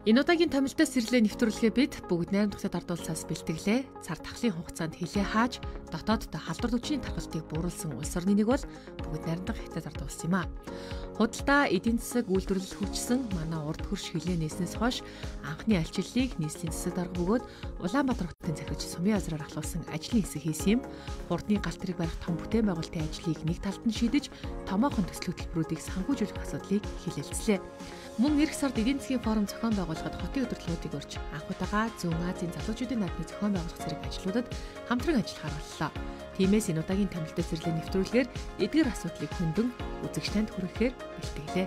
Энэ удаагийн томилтоос сэрлээ нэвтрүүлгээ бид бүгд найрамдагтад ардуулсаас бэлтгэлээ. Цар тахлын хугацаанд хилээ хааж дотооддоо халдвар түвшний тархалтыг бууруулсан улс орны нэг бол бүгд найрамдаг хятад ард улс юм а. Худалдаа эдийн засаг үйлдвэрлэл хөгжсөн манай урд хөрш хилээ нээснээс хойш анхны альчиллыг нийслэлийн засаг дарга бөгөөд Улаанбаатар хотын захирагч Сумын Азраар ахлуулсан ажлын хэсэг хийсэн юм. Хурдны галт тэрэг барих том бүтээн байгуулалтын ажлыг нэг талд нь шийдэж томоохон төсөл хөтөлбөрүүдийг санхүүжүүлэх асуудлыг хэлэлцлээ. Мөн эх сард эдийн засгийн форум зохион байгуулахад хотын удирдлагуудыг урьж анх удаага Зүүн Азийн залуучуудын наадмын зохион байгуулах зэрэг ажлуудад хамтран ажиллахаар боллоо. Тиймээс энэ удаагийн томилтоос сэрлээ нэвтрүүлгээр эдгээр асуудлыг хөндөн үзэгч танд хүргэхээр бэлтгэлээ.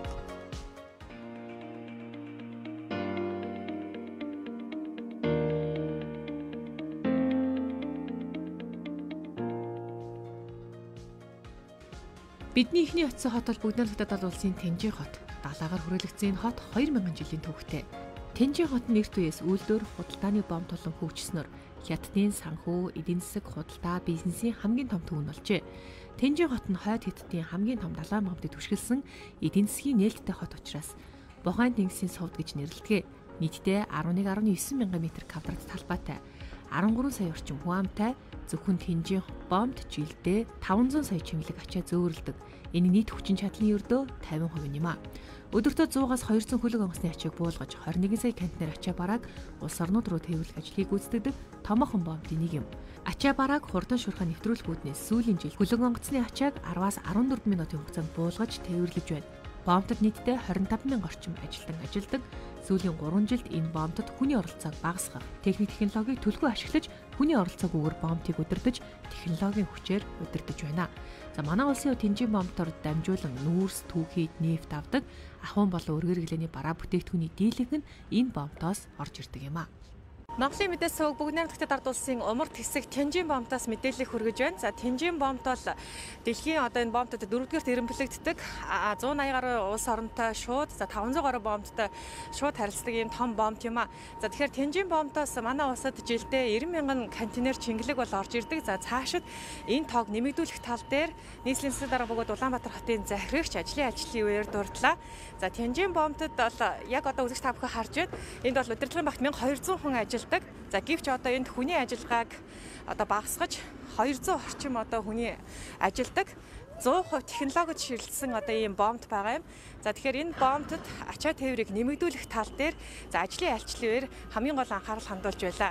Бидний ихний очисон хот бол бүгд найрамдагтад улсын Тэнжин хот. Далаагаар хүрээлэгдсэн энэ хот 2000 жилийн түүхтэй. Тэнжин хот нь эрт үеэс үйлдвэр, худалдааны бом толон хөгжснөөр хятадын санхүү, эдийн засаг, худалдаа, бизнесийн хамгийн том төвөн болжээ. Тэнжин хот нь хойд хятадын хамгийн том далайн бомтыг түшгэлсэн эдийн засгийн нээлттэй хот учраас Бохайн тэнгисийн сувд гэж нэрлэдэг. Нийтдээ 11.9 мянган метр квадрат талбайтай 13 сая орчим хүн амтай зөвхөн Тэнжин бомт жилдээ 500 сая чимэглэг ачаа зөөвөрлөдөг. Энэ нийт хүчин чадлын ердөө 50% юм а. Өдөртөө 100-аас 200 хөлөг онгоцны ачааг буулгаж 21 сая контейнер ачаа барааг улс орнууд руу тээвэрлэх ажлыг гүйцэтгэдэг томоохон бомтын нэг юм. Ачаа барааг хурдан шуурхай нэвтрүүлэх үүднээс сүүлийн жил хөлөг онгоцны ачааг 10-аас 14 минутын хугацаанд буулгаж тээвэрлэж байна. Бомтод нийтдээ 25,000 орчим ажилтан ажилладаг. Сүүлийн 3 жилд энэ бомтод хүний оролцоог багасгах, техник технологиг түлхүү ашиглаж хүний оролцоогүйгээр бомтыг удирдах технологийн хүчээр удирдах байна. За манай улсын Тэнжин бомтоор дамжуулан нүүрс, түүхийд нефт авдаг ахуйн болон өргөр гэлээний бараа бүтээгдэхүүний дийлэнх нь энэ бомтоос орж ирдэг юм а. Монголын мэдээс сувг бүгд найрамдагтад ард улсын умард хэсэг Тэнжин бомтоос мэдээлэл хүргэж байна. За Тэнжин бомт бол дэлхийн одоо энэ бомтод 4-р эренбэлэгддэг 180 гаруй улс оронтой шууд 500 гаруй бомттой шууд харилцдаг ийм том бомт юм а. За тэгэхээр Тэнжин бомтоос манай улсад жилдээ 90 мянган контейнер чингэлэг бол орж ирдэг. За цаашид энэ тоог нэмэгдүүлэх тал дээр нийслэлийн засаг дарга бөгөөд Улаанбаатар хотын захирагч ажлын үеэр дурдлаа. За Тэнжин бомтод бол яг одоо үзэгч та бүхэн харж байна. Энд бол удирдлагын багт 1200 хүн ажилладаг. За гэвч одоо энд хүний ажиллагааг одоо багасгаж 200 орчим одоо хүний ажилладаг 100% технологид ширэлцсэн одоо ийм бомт байгаа юм. За тэгэхээр энэ бомтод ачаа тээврийг нэмэгдүүлэх тал дээр за ажлын альчлалээр хамгийн гол анхаарал хандуулж байлаа.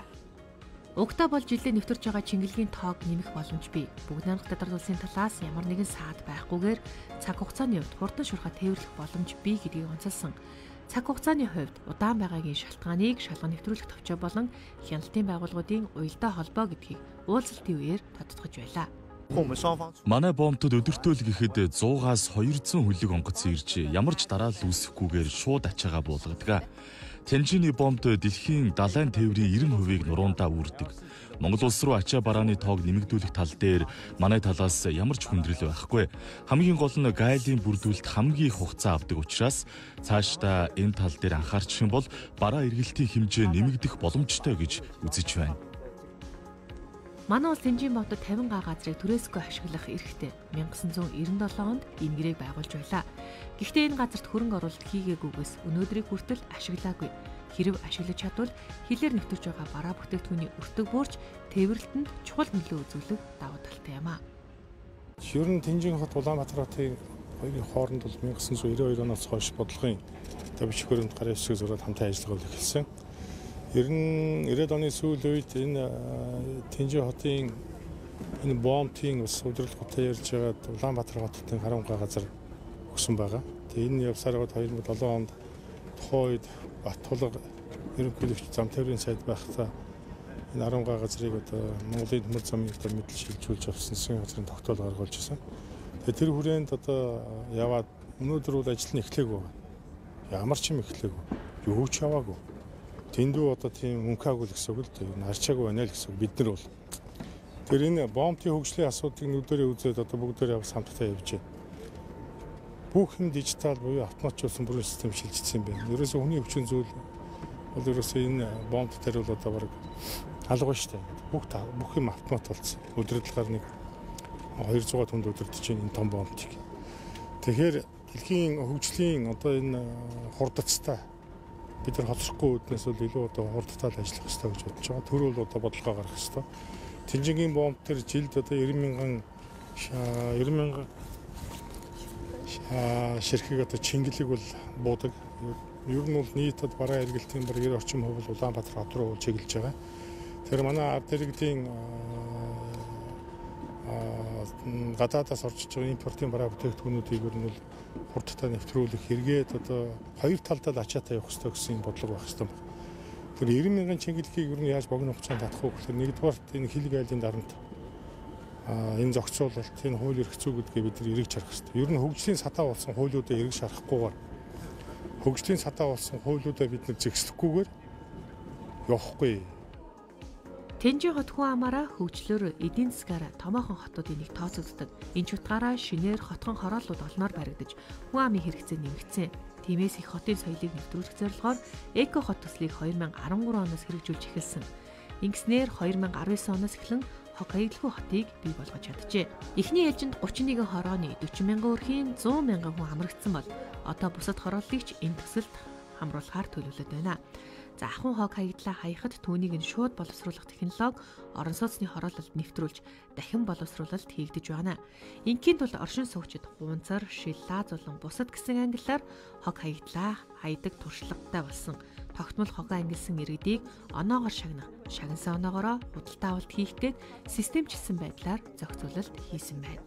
Угтаа бол жилдээ нэвтэрч байгаа чингэлгийн тоог нэмэх боломж бий. Бүгд найрамдагтад ард улсын талаас ямар нэгэн саад байхгүйгээр цаг хугацааны хувьд хурдан шуурхай тээвэрлэх боломж бий гэдгийг онцолсон. Цаг хугацааны хувьд удаан байгаагийн шалтгааныг шалган нэвтрүүлэх товчоо болон хяналтын байгууллагуудын уялдаа холбоо гэдгийг уулзалтын үеэр тодтогч байлаа. Манай бомтод өдөртөө л гэхэд 100-аас 200 хөлөг онгоц ирж ямар ч дараалал үүсэхгүйгээр шууд ачаагаа буулгадаг. Тэнжиний бомт дэлхийн далайн тээврийн 90%-ийг нуруундаа үүрдэг. Монгол улс руу ачаа барааны тоог нэмэгдүүлэх тал дээр манай талаас ямар ч хүндрэл байхгүй. Хамгийн гол нь гайлын бүрдүүлэлт хамгийн их хугацаа авдаг учраас цаашдаа энэ тал дээр анхаарчих юм бол бараа эргэлтийн хэмжээ нэмэгдэх боломжтой гэж үзэж байна. Манай улс Тэнжин бомтод 50 га газрыг түрээсгүй ашиглах эрхтэй 1997 онд энэ гэрээг байгуулж байлаа. Гэхдээ энэ газарт хөрөнгө оруулалт хийгээгүйгээс өнөөдрийг хүртэл ашиглаагүй. Хэрэв ашиглаж чадвал хилээр нэвтэрч байгаа бараа бүтээгдэхүүний өртөг буурч тээвэрлэлтэнд чухал нөлөө үзүүлэх давуу талтай юм а. Ер нь Тэнжин хот Улаанбаатар хотын хоёрын хооронд бол 1992 оноос хойш бодлогын тавьж хөрөнд гарын хэсэг зураад хамтан ажиллагаа эхэлсэн. Ер нь 90-ад оны сүүл үед энэ Тэнжин хотын энэ бомтын ус удирдлагуудтай ярьж байгаад Улаанбаатар хотын 10 га газар өгсөн байгаа. Тэгээ энэ явсаар 2007 онд тухайн үед Баттулга ерөнхийлөгч зам тээврийн сайд байхдаа энэ 10 га газрыг одоо Монголын төмөр замын одоо мэдл шилжүүлж авсан засгийн газрын тогтоол гаргуулж ирсэн. Тэгээ тэр хүрээнд одоо яваад өнөөдөр бол ажил нь эхлэегүй. Ямар ч юм эхлэегүй. Юу ч яваагүй. Тэндүү одоо тийм мөнхаагүй л гэсэн үг л дээ. Арчаагүй байна л гэсэн үг бид нар бол. Тэр энэ бомтын хөгжлийн асуудыг нүдэрээ үзээд одоо бүгдээрээ хамтдаа явж байна. Бүх юм дижитал буюу автоматжуулсан бүрэн систем шилжчихсэн байна. Ерөөсөө хүний хүчин зүйл бол ерөөсөө энэ бомт дээр бол одоо баг алга шүү дээ. Бүх юм автомат болсон. Өдрөдөлгөр нэг 200 хүнд өдөрдөж байна энэ том бомтыг. Тэгэхээр дэлхийн хөгжлийн одоо энэ хурдцтай бид нар хоцрохгүй үүднээс бол илүү одоо хурдтаад ажиллах хэрэгтэй гэж бодож байгаа. Тэр бол одоо бодлого гаргах хэрэгтэй. Тэнжингийн бомб төр жилд одоо 90 мянган ширхэг одоо чингэлэг бол буудаг. Ер нь бол нийтэд бараа эргэлтийн баг 90 орчим хувь Улаанбаатар хот руу чиглэж байгаа. Тэр манай ард иргэдийн гадаадаас орж байгаа импортын бараа бүтээгдэхүүнүүдийг ер нь бол хурдтай нэвтрүүлэх хэрэгэд одоо хоёр талдаа л ачаатай явах хэрэгтэй гэсэн бодлого байх хэрэгтэй байна. Тэр 90 мянган чингэлгийг ер нь яаж богино хугацаанд татах вэ гэхээр нэгдүгээр энэ хилэг айлын дарамт энэ зохицуулалт энэ хууль эрх зүй гэдгээ бид нар эргэж харах хэрэгтэй. Ер нь хөгжлийн сатаа болсон хуулиудаа эргэж харахгүйгээр хөгжлийн сатаа болсон хуулиудаа бид нар зэгслэхгүйгээр явахгүй. Тэнжин хот хүн амаараа хөгжлөөр эдийн засгаар томоохон хотуудын нэг тооцогддог. Энэ ч утгаараа шинээр хотхон хорооллууд олноор баригдаж хүн амын хэрэгцээ нэмэгдсэн. Тиймээс их хотын соёлыг нэвтрүүлэх зорилгоор эко хот төслийг 2013 оноос хэрэгжүүлж эхэлсэн. Ингэснээр 2019 оноос эхлэн хог хаягдалгүй хотыг бий болгож чаджээ. Эхний ээлжинд 31 хорооны 40 мянган өрхийн 100 мянган хүн амрагдсан бол одоо бусад хорооллыг ч энэ төсөлд хамруулахаар төлөвлөд байна. За ахуйн хог хаягдлаа хаяхад түүнийг нь шууд боловсруулах технологи орон сууцны хороололд нэвтрүүлж дахин боловсруулалт хийгдэж байна. Ингийн тулд оршин суугчид хунцар, шил, лаз болон бусад гэсэн ангиллаар хог хаягдлаа хаядаг туршлагатай болсон. Тогтмол хогоо ангилсан иргэдийг оноогоор шагнах, шагнасан оноогоороо худалдаа авалт хийх гээд системчилсэн байдлаар зохицуулалт хийсэн байна.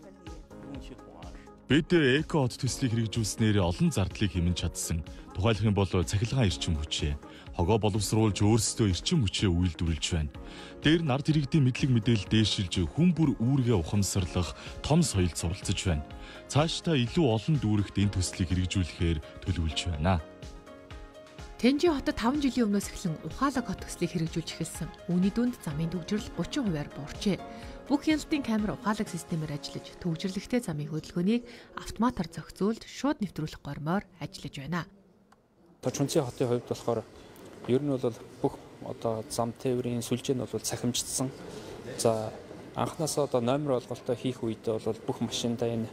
Бид эко хот төслийг хэрэгжүүлснээр олон зардлыг хэмнэн чадсан. Тухайлх юм бол цахилгаан эрчим хүчээ, хогоо боловсруулж өөрсдөө эрчим хүчээ үйлдвэрлэж байна. Дээр нь ард иргэдийн мэдлэг мэдээлэл дээшилж хүн бүр үүргээ ухамсарлах том соёлд суралцж байна. Цаашдаа илүү олон дүүрэгт энэ төслийг хэрэгжүүлэхээр төлөвлөж байна. Тэнжин хотод 5 жилийн өмнөөс эхлэн ухаалаг хот төслийг хэрэгжүүлж эхэлсэн. Үүний дүнд замын төвжирэл 30%-аар буурчээ. Бүх хяналтын камер ухаалаг системээр ажиллаж, төвжирлэгтэй замын хөдөлгөөнийг автоматар зохицуулж, шууд нэвтрүүлэх гормоор ажиллаж байна. Чүнцэн хотын хувьд болохоор ер нь бол бүх одоо зам тээврийн сүлжээ нь бол цахимждсан. За анхнаасаа одоо номер олголтоо хийх үедээ бол бүх машиндаа энэ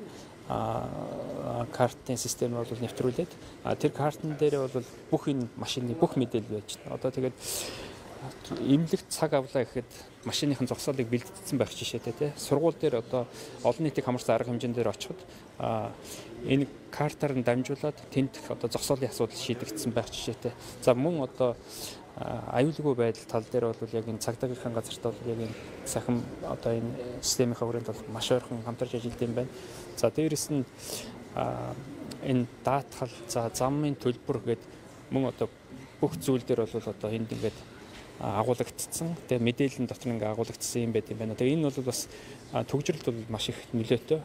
картын системээр бол нэвтрүүлээд тэр картн дээр бол бүх энэ машины бүх мэдээлэл байж байна. Одоо тэгээд эмнэлэгт цаг авлаа гэхэд машиныхын зогсоолыг бэлтгэсэн байх жишээтэй тий. Сургууль дээр одоо олон нийтийг хамарсан арга хэмжээнд дээр очиход энэ картаар нь дамжуулаад тэнд одоо зогсоолын асуудал шийдэгдсэн байх жишээтэй. За мөн одоо аюулгүй байдал тал дээр бол яг энэ цагдаагийнхаа газарт бол яг энэ сахим одоо энэ системийн хүрээнд бол маш ойрхон хамтарч ажилладаг юм байна. За дээрэс нь энэ даатгал за замын төлбөр гээд мөн одоо бүх зүйл дээр бол одоо энд ингээд агуулгдсан. Тэгээ мэдээлэл дотор ингээ агуулгдсан юм байт юм байна. Тэгээ энэ бол бас төгжрөлт бол маш их нөлөөтэй.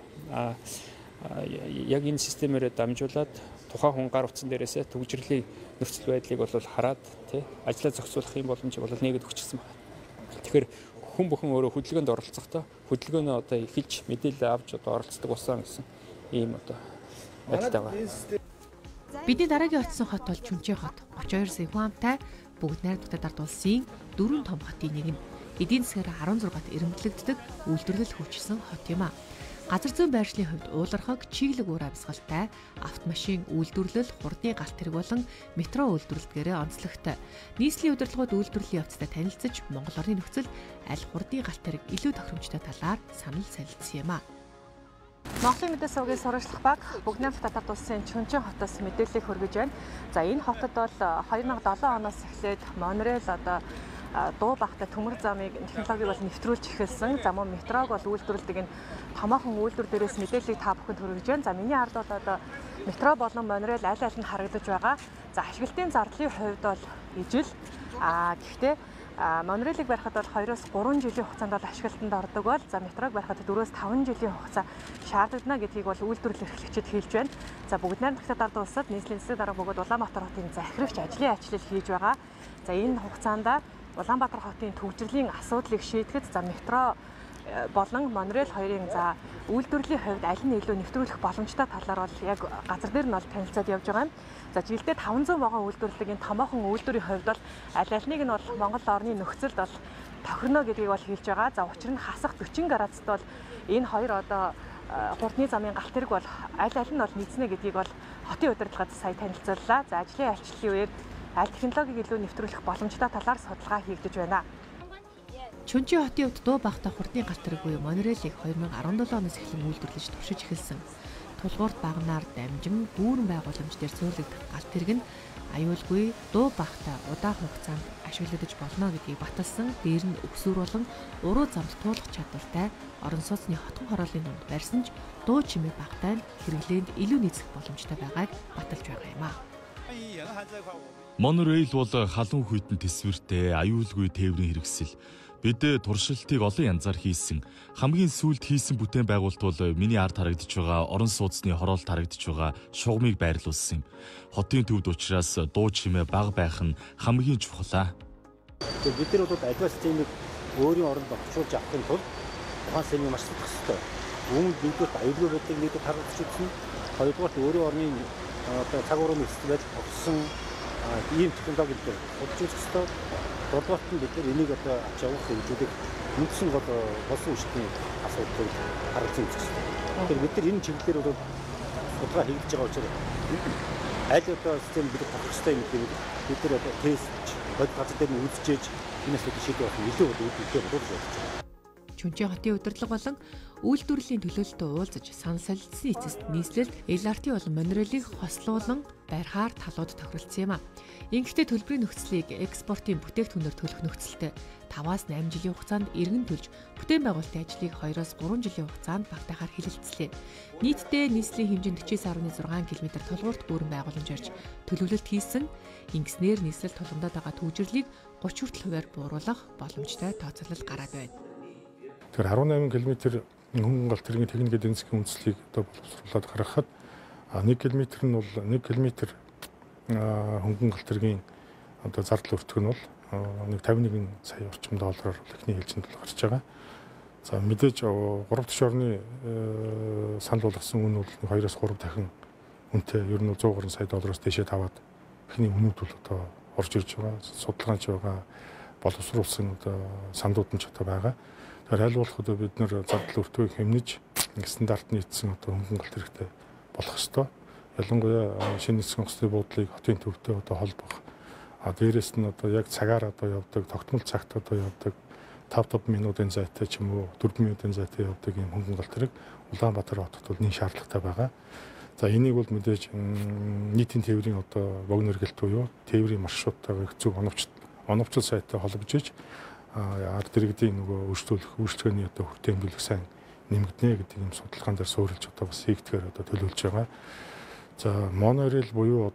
Яг энэ системээр дамжуулаад тухайн хүн гар утсан дээрээсээ төгжрлийн нөхцөл байдлыг бол хараад тий ажлаа зохицуулах юм боломж бол нэгэд өгчихсэн байна. Тэгэхээр хүн бүхэн өөрөө хөдөлгөөнд оролцохдоо хөдөлгөөнөө одоо эхэлж мэдээлэл авч одоо оролцдог болсон гэсэн ийм одоо байдалтай байна. Бидний дараагийн очсон хот бол Чүнчэн хот. 32 сая хүн амтай бүгд найрамдагтад ард улсын 4 том хотын нэг нь. Эдийн засгаар 16-т эрэмблэгддэг үйлдвэрлэл хөгжсөн хот юм а. Газар зүйн байршлын хувьд уулархаг, чиглэг уур амьсгалтай, автомашин үйлдвэрлэл, хурдны галт тэрэг болон метро үйлдвэрлэлдгээрээ онцлогтой. Нийслэлийн удирдлагууд үйлдвэрлэлийн явцтай танилцж, Монгол орны нөхцөл аль хурдны галт тэрэг илүү тохиромжтой талаар санал солилцсон юм а. Монголын мэдээ сургуулийн сурвалжлах баг Бүгд найрамдах татвар улсын Чүнчэн хотоос мэдээллийг хүргэж байна. За энэ хотод бол 2007 оноос эхлээд Монреал одоо дуу багтай төмөр замыг технологиг бол нэвтрүүлж эхэлсэн. За мөн метрог бол үйлдвэрлэдэг энэ томоохон үйлдвэр дээрээс мэдээллийг та бүхэнд хүргэж байна. За миний ард бол одоо метро болон Монреал аль аль нь харагдаж байгаа. За ашиглалтын зардлын хувьд бол ижил. Гэхдээ Монреалыг барихад бол 2-3 жилийн хугацаанд бол ашиглалтанд ордог бол за метрог барихад 4-5 жилийн хугацаа шаардлагана гэдгийг бол үйлдвэрлэл эрхлэгчид хэлж байна. За бүгд найрамдагтад ард улсад нийслэлийн засаг дарга бөгөөд Улаанбаатар хотын захирагч ажлын ажил хийж байгаа. За энэ хугацаанд Улаанбаатар хотын төвжирлийн асуудлыг шийдэхэд за метро болон Монреал хоёрын за үйлдвэрлэлийн хувьд аль нь илүү нэвтрүүлэх боломжтой талаар бол яг газар дээр нь бол танилцаад явж байгаа юм. За жилдээ 500 вагон үйлдвэрлэдэг энэ томоохон үйлдвэрийн хувьд бол аль альнийг нь бол Монгол орны нөхцөлд бол тохирно гэдгийг бол хэлж байгаа. За учир нь хасах 40 градусд бол энэ хоёр одоо хурдны замын галт тэрэг бол аль аль нь бол нийцнэ гэдгийг бол хотын удирдлагад сая танилцууллаа. За ажлын альчлалын үеэр аль технологиг илүү нэвтрүүлэх боломжтой талаар судалгаа хийгдэж байна. Чүнжи хотын хувьд дуу багтаа хурдны галтар буюу монорелийг 2017 оноос эхлэн үйлдвэрлэж туршиж эхэлсэн. Тулгуурт багнаар дамжин дүүрэн байгууламж дээр цуурлагдах галт тэрэг нь аюулгүй дуу багтаа удаан хугацаанд ашиглагдаж болно гэдгийг баталсан. Дээр нь өксүр болон уруу замд туулах чадвартай орон сууцны хотгон хорооллын дунд барьсан ч дуу чимээ багтаа хэрэглээнд илүү нийцэх боломжтой байгааг баталж байгаа юм а. Монорейл бол халуун хүйтэн тэсвэртэй аюулгүй тээврийн хэрэгсэл. Бид туршилтыг олон янзаар хийсэн. Хамгийн сүүлд хийсэн бүтээн байгуулалт бол миний ард харагдаж байгаа орон сууцны хороолт харагдаж байгаа шугамыг байрлуулсан юм. Хотын төвд учраас дуу чимээ бага байх нь хамгийн чухал. Бид нар бол аливаа системийг өөрийн оронд орчуулж авахын тулд тухайн системийг маш судах хэрэгтэй. Үүнд нэгдүгээр аюулгүй байдлыг нэгдүгээр харгалзаж үзсэн. Хоёрдугаар өөрийн орны цаг уурын нөхцөл байдал тогтсон ийм технологид судалж үзэх хэрэгтэй. Гуравдугаар нь бид нар энийг авч явах хэмжүүдийг үндсэн болсон үеийн асуудлыг харгалзан үзэх хэрэгтэй. Тэгэхээр бид нар энэ чиглэлээр бол судалгаа хийгдэж байгаа учраас аль систем бид тохирох хэрэгтэй юм гэдэг бид нар тест бод газар дээр нь үзчихээж энэ асуудлыг шийдэх илүү үүдэлтэй болж байна. Чүнжи хотын удирдлага болон үйлдвэрлэлийн төлөөлөлтөд уулзаж санал солилцсон эцэст нийслэлд LRT болон монорелийг хослуулан барихаар талууд тохиролцсон юм а. Ингэхдээ төлбөрийн нөхцөлийг экспортын бүтээгдэхүүнээр төлөх нөхцөлтэй 5-8 жилийн хугацаанд эргэн төлж бүтээн байгуулалтын ажлыг 2-3 жилийн хугацаанд багтаахаар хэлэлцлээ. Нийтдээ нийслэлийн хэмжээнд 49.6 км тулгуурт бүрэн байгууламж барьж төлөвлөлт хийсэн. Ингэснээр нийслэл тулгамдаад байгаа төвжирлийг 30 хүртэл хувиар бууруулах боломжтой тооцоолол гараад байна. Тэгэхээр 18 км хөнгөн галт тэргийн техник эдийн засгийн үндслийг боловсруулад гаргахад 1 км нь бол 1 км хөнгөн галт тэргийн зардал өртөг нь бол 51 сая орчим доллараар эхний хэлжинд гарч байгаа. За мэдээж 3 дахь орны санал болгосон үн бол 2-3 дахин үнэтэй ер нь 100 сая доллароос дэшээ таваад эхний үнүүд бол орж ирж байгаа. Судалгаанч байгаа, боловсруулсан сандууд нь ч байгаа. Тэгэхээр аль болох бид нар зардал өртөөг хэмнэж стандарт нийцсэн хөнгөн галт хэрэгтэй болох ёстой. Ялангуяа шинэ засгийн хөслийн буудлыг хотын төвтэй холбох. Дээрээс нь яг цагаар явдаг, тогтмол цагт явдаг 5 минутын зайтай ч юм уу 4 минутын зайтай явдаг юм хөнгөн галт тэрэг Улаанбаатар хотод бол нэг шаардлагатай байгаа. За энийг бол мэдээж нийтийн тээврийн богино эргэлт буюу тээврийн маршруттайгаа их зөв оновчтой сайтай холбож иж ард иргэдийн үйлчлэгээний хүртээмжлэх сайн нэмэгдэнэ гэдэг юм судалгаан дээр суурилж бас хийгдэхээр төлөвлөж байгаа. За монорел буюу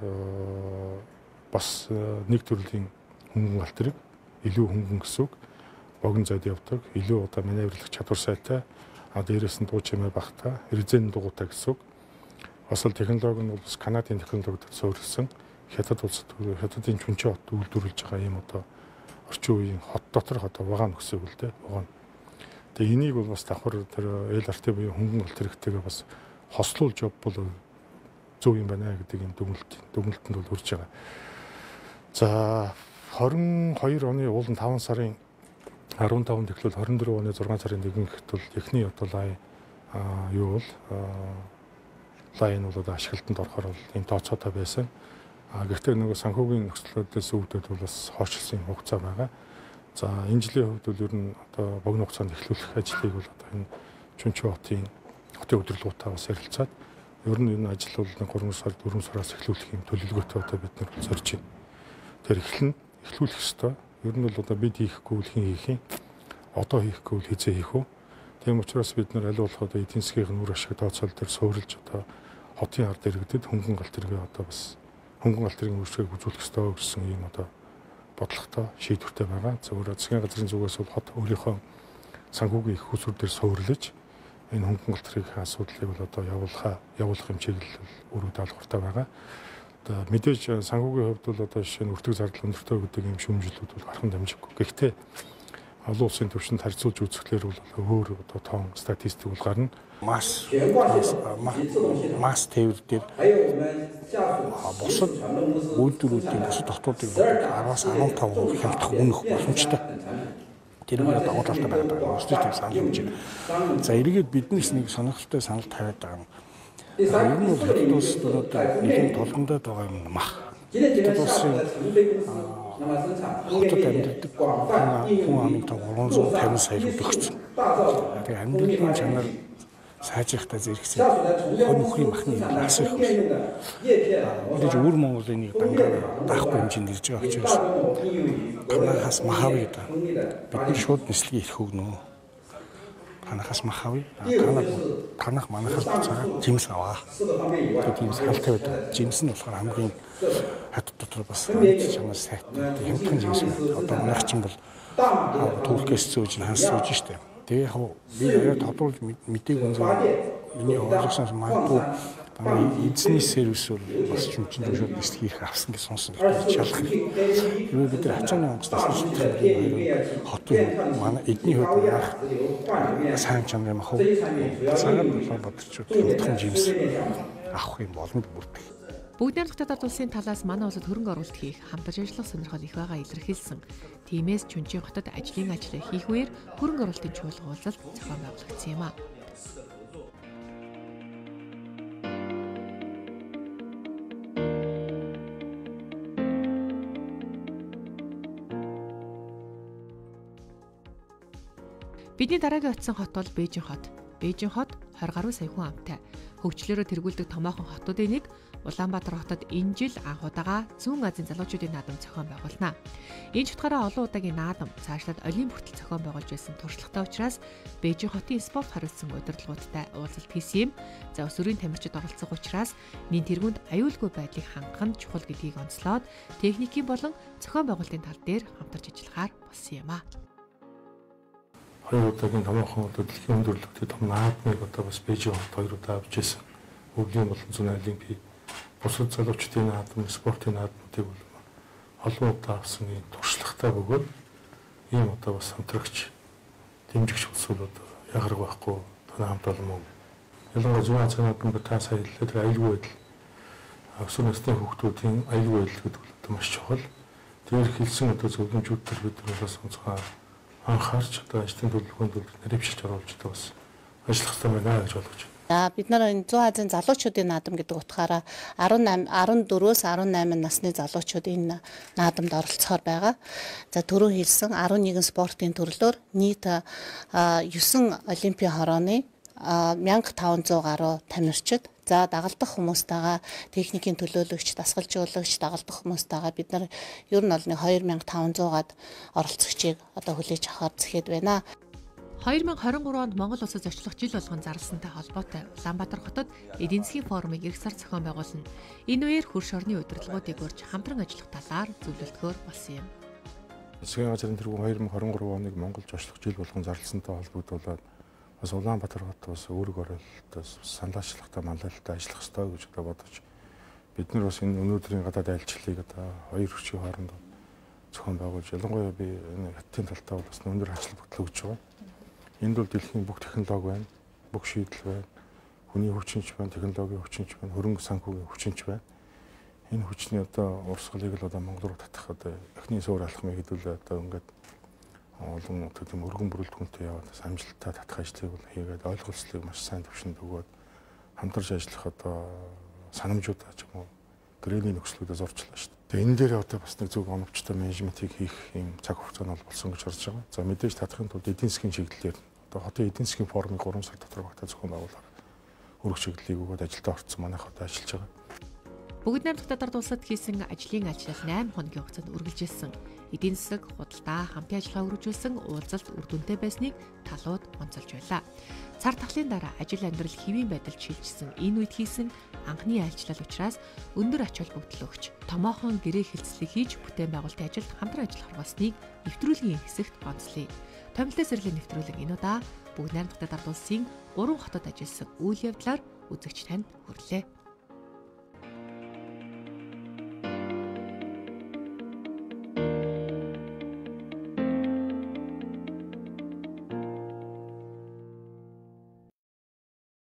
бас нэг төрлийн хөнгөн галт тэрэг илүү хөнгөн гэсэн үг. Богино зайд явдаг, илүү маневрлах чадвар сайтай, дээрээс нь дуу чимээ багтаа, резен дугуйтай гэсэн үг. Бас л технологи нь бас Канадын технологид суурилсан. Хятадын Чүнжи хот үйлдвэрлэж байгаа юм орчин үеийн хот доторх вагон өсөв л дээ. Вагон. Тэгээ энийг бол бас давхар тэр LRT буюу хөнгөн галт тэрэгтэйгээ бас хослуулж явбал зөв юм байна гэдэг юм дүгнэлтэнд бол хүрж байгаа. За 22 оны уулын 5 сарын 15-нд эхлүүл 24 оны 6 сарын 1-нд бол эхний лайн юу бол лайн бол ашиглалтанд орохоор энэ тооцоотой байсан. Гэхдээ нөгөө санхүүгийн нөхцлөөдөөс үүдээд бол бас хойшлсон хугацаа байгаа. За энэ жилийн хувьд бол ер нь богино хугацаанд эхлүүлэх ажлыг бол энэ Чүнжи хотын удирдлагуудаа бас ярилцаад ер нь энэ ажил бол 3 сар 4 сараас эхлүүлэх юм төлөвлөгөөтэй бид нар зорж байна. Тэр эхлүүлэх ёстой. Ер нь бол бид хийхгүй л хэн хийх юм. Одоо хийхгүй л хизээ хийх үү. Тийм учраас бид нар аль болох эдийн засгийн үр ашиг тооцоол дээр суурилж хотын ард иргэдэд хөнгөн галт тэргээ бас хөнгөн галт тэргийн үйлчлэгийг үзүүлэх ёстой гэсэн ийм бодлоготой шийдвэртэй байгаа. Зөвхөн засгийн газрын зүгээс бол хот өөрийнхөө санхүүгийн их усүр дээр суурилж энэ хөнгөн галт тэргийн асуудлыг бол явуулах хэмжээг л өрөө даалгавартай байгаа. Мэдээж санхүүгийн хувьд бол жишээ нь өртөг зардал өндөртэй гэдэг ийм шүүмжлэлүүд бол гарах дамжиггүй. Гэхдээ олон улсын түвшинд харьцуулж үзэхлээр бол өөр тоон статистик бол гарна. Масс тээвэр дээр бусад үйлдвэрүүдийн бусад хотуудыг 10-аас 15% хямдах үнэх боломжтой. Тэр нь дагуулалтаа байгаа. Өсөлт тийм санал хэмжээ. За эргээд биднээс нэг сонирхолтой санал тавиад байгаа юм. Ер нь бол хотод улсууд нэгэн толгомдоод байгаа юм мах. Хотод улсын хотод амьдардаг хүн амын тоо 350 сая өгөгдсөн. Тэгээ амьдралын чанар сайжрахтаа зэрэгцээ хонь нөхрийн махны асар их. Мэдээж өвөр Монголын нэг дангаар даахгүй хэмжээнд ирж байгаа учраас танахаас махавь гэдэг. Бидний шууд нислэгийн ирэх өгнө. Танахаас махавь. Танах манахаас буцаад жимс аваа. Тэгээд жимс халтай байдаг. Жимс нь болохоор хамгийн хат дотор бас чамаас сайтай хямдхан жимс байна. Одоо манайх чинь бол Туркээс зөөж ханс зөөж штэ. Тэгээ яг би яг тодруулж мэдээг үнзээ миний ойлгосноор магадгүй эзний сервисээр бас чинь шууд нислэг ирэх авсан гэж сонсон гэж шалах хэрэг. Юу бид нар хацааны онгоцоос шилжих хотын манай эдний хувьд манайх сайн чанарын мах цагаан болоо бодчиход хямдхан жимс авах юм боломж бүрдэх. Бүгд найрамдах Хотод улсын талаас манай улсад хөрөнгө оруулалт хийх, хамтарч ажиллах сонирхол их байгаа илэрхийлсэн. Тиймээс Чүнжийн хотод ажлын ажиллаа хийх үеэр хөрөнгө оруулалтын чуулга уулзалт зохион байгуулагдсан юм а. Бидний дараагийн очисон хот бол Бээжин хот. Бээжин хот 20 гаруй сая хүн амтай. Хөгжлөөрөө тэргүүлдэг томоохон хотуудын нэг Улаанбаатар хотод энэ жил анх удаага Зүүн Азийн залуучуудын наадам зохион байгуулна. Энэ чухаараа олон удаагийн наадам цаашлаад олимп хүртэл зохион байгуулж байсан туршлагатай учраас Бээжин хотын спорт хариуцсан удирдлагуудтай уулзалт хийсэн юм. За өсвөрийн тамирчид оролцох учраас нин тэргуунд аюулгүй байдлыг хангах нь чухал гэдгийг онцлоод техникийн болон зохион байгуулалтын тал дээр хамтарч ажиллахаар болсон юм а. Хоёр удаагийн томоохон дэлхийн өндөрлөгтэй том наадмыг одоо бас Бээжин хот 2 удаа авч ирсэн. Өвлийн болон зүүн олимпийн бусад залуучдын наадам, спортын наадмуудыг бол олон удаа авсан ийм туршлагатай бөгөөд ийм одоо бас хамтрагч дэмжигч улсууд ягараг байхгүй танай хамт олон мөн. Ялангуяа зүүн Азийн наадмын та сая хэллээ тэр аюулгүй байдал. Өсвөр насны хүүхдүүдийн аюулгүй байдал гэдэг бол одоо маш чухал. Тэр хэлсэн одоо зөвлөмжүүд төр бид нар бас онцгой анхаарч одоо ажлын төлөвлөгөөнд нэрвшилж оруулж одоо бас ажиллах хэрэгтэй байна гэж болгож байна. За бид нар энэ Зүүн Азийн залуучуудын наадам гэдэг утгаараа 14-өөс 18 насны залуучууд энэ наадамд оролцохоор байгаа. За түрүү хэлсэн 11 спортын төрлөөр нийт 9 олимпийн хорооны 1500 гаруй тамирчид за дагалдах хүмүүстэйгээ техникийн төлөөлөгч, дасгалжуулагч, дагалдах хүмүүстэйгээ бид нар ер нь бол 2500-аад оролцогчийг одоо хүлээж авахар зэхэд байна. 2023 онд Монгол улсад зочлох жил болгон зарласантай холбоотой Улаанбаатар хотод эдийн засгийн форумыг эх сар зохион байгуулна. Энэ үеэр хөрш орны удирдлагуудыг урьж хамтран ажиллах талаар зөвлөлтгөөр болсон юм. Засгийн газрын тэргүүн 2023 оныг Монгол зочлох жил болгон зарласантай холбогдуулаад бас Улаанбаатар хот бас өөрөг оролтоос сандаачлагтай манлайлалтай ажиллах ёстой гэж одоо бодож бид нар бас энэ өнөөдрийн гадаад айлчлалыг одоо хоёр хүчийн хооронд зохион байгуулж ялангуяа би энэ хаттын талтаа бас өндөр ажил бүтлэг өгч байгаа. Энд бол дэлхийн бүх технологи байна, бүх шийдэл байна, хүний хүчинч байна, технологийн хүчинч байна, хөрөнгө санхүүгийн хүчинч байна. Энэ хүчний одоо урсгалыг л одоо Монгол руу татах одоо эхний суур алхмыг хэдүүлээ одоо ингээд олон тийм өргөн бүрэлдэхүүнтэй яваад амжилттай татах ажлыг бол хийгээд ойлголцлыг маш сайн төвшөнд өгөөд хамтарч ажиллах одоо санамжуудаа ч юм уу гэрээний нөхцлүүдээс орчлоо шүү дээ. Тэгээ энэ дээр одоо бас нэг зөв оновчтой менежментийг хийх юм цаг хугацаа нь болсон гэж харж байгаа. За мэдээж татахын тулд эдийн засгийн чиглэлээр одоо хотын эдийн засгийн форумыг 3 сар дотор багтаа зохион байгуулаад өргөх чиглэлийг өгөөд ажилдаа орцсон манайх одоо ажиллаж байгаа. Бүгд найрамдах Хотод улсад хийсэн ажлын ажил 8 хоногийн хугацаанд үргэлжилсэн. Эдийн засаг, худалдаа, хамтын ажиллагаа үргэлжүүлсэн уулзалт үр дүнтэй байсныг талууд онцолж байлаа. Цар тахлын дараа ажил амьдрал хэвийн байдалд шилжсэн энэ үед хийсэн анхны айлчлал учраас өндөр ач холбогдол өгч томоохон гэрээ хэлцлэг хийж бүтээн байгуулалтын ажилд хамтран ажиллах болсныг нэвтрүүлгийн хэсэгт онцлоё. Томилтой сэрлийн нэвтрүүлэг энэ удаа Бүгд найрамдах Хотод улсын 3 хотод ажилласан үйл явдлаар үзэгч танд хүрэлээ.